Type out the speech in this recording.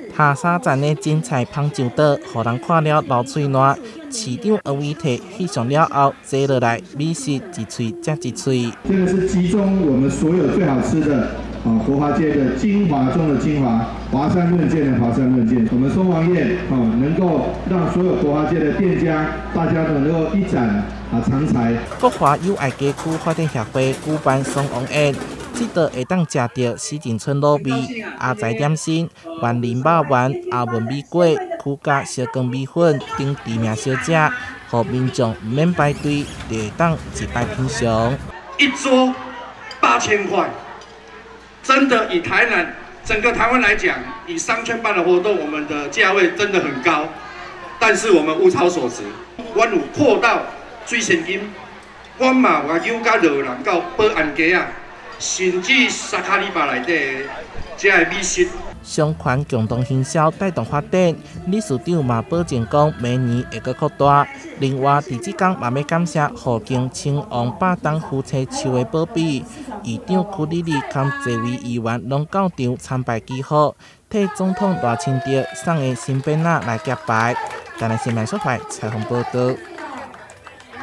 下沙站的精彩香蕉岛，互人看了流嘴烂。市长柯伟摕翕相了后，坐落来美食一喙接一喙。 这个是集中我们所有最好吃的国华街的精华中的精华，华山论剑的华山论剑。我们松王宴能够让所有国华街的店家，大家都能够一展长才。 国华友爱街区发展协会举办松王宴。这道会当食到西进村卤味、阿仔点心、万林肉丸、阿文米粿、曲家烧光米粉等知名小食，让民众唔免排队，就会当一摆品尝。 一桌8000块，真的以台南整个台湾来讲，以商圈办的活动，我们的价位真的很高，但是我们物超所值。我有扩到水现金，我嘛有邀甲热人到保安街啊。甚至沙卡里巴内底这个美食， 双款共同行销带动发展，理事长嘛保证讲明年会阁扩大。另外，伫即天嘛要感谢后经青王8档夫妻树的保庇，议长柯丽丽含侪位议员拢到场参拜祈福，替总统赖清德送的新鞭仔来结拜。台南新闻所台采访报道。